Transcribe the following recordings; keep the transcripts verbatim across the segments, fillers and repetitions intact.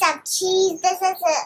of cheese. This is a.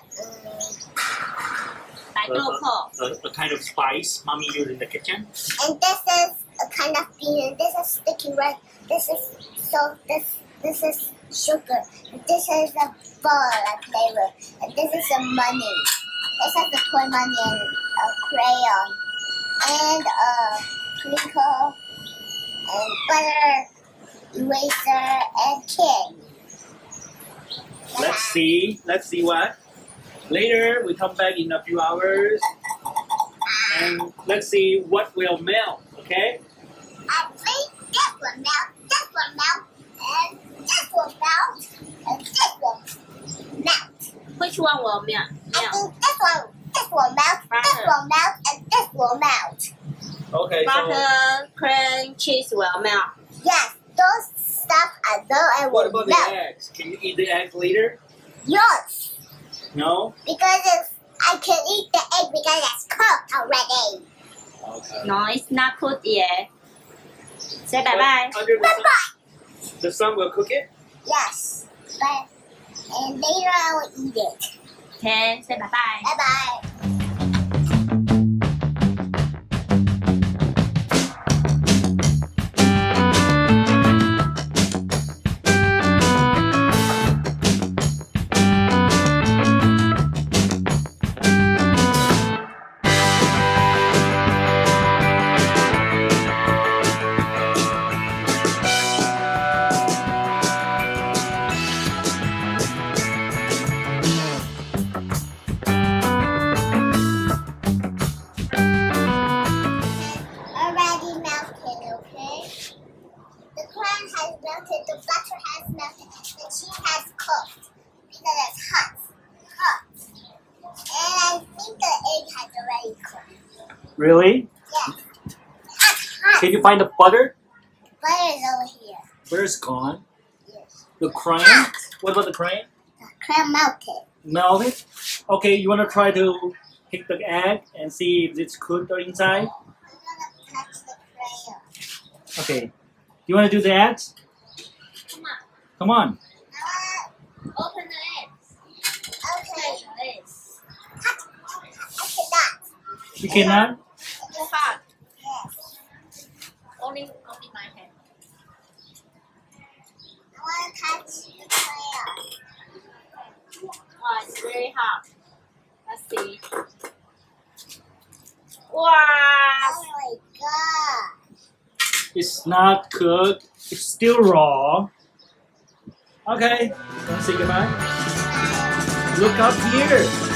A, a, a kind of spice mommy used in the kitchen. And this is a kind of bean. This is sticky rice. This is salt. This this is sugar. And this is a ball I play with. And this is a money. This is a toy money and a crayon and a twinkle and butter eraser and kid. Let's see. Let's see what. Later, we come back in a few hours, and let's see what will melt, okay? I think this will melt, this will melt, and this will melt, and this will melt. Which one will melt? I think this one, this will melt, this will melt, and this will melt. Okay, Butter, so... cream, cheese will melt. Yes, those stuff I know and What will about melt. the eggs? Can you eat the eggs later? Yes. No? Because it's, I can eat the egg because it's cooked already. Okay. No, it's not cooked yet. Say bye-bye. Under the Bye-bye. sun, the sun will cook it? Yes. But, and later I will eat it. Okay, say bye-bye. Bye-bye. Melted, the butter has melted, the cheese has cooked because it's hot. Hot. And I think the egg has already cooked. Really? Yeah. Hot, hot. Can you find the butter? Butter is over here. Butter's gone. Yes. The cream? Hot. What about the cream? The cream melted. Melted? Okay, you want to try to pick the egg and see if it's cooked or inside? I'm going to touch the cream. Okay. Do you want to do the eggs? Come on. Come on. Open the eggs. Okay. The eggs. I cannot. You cannot? Too hot. Yes. Only, only my hand. I want to touch the cream. Oh, it's very hot. Let's see. Wow! Oh my god. It's not cooked. It's still raw. Okay. Want to say goodbye? Look up here.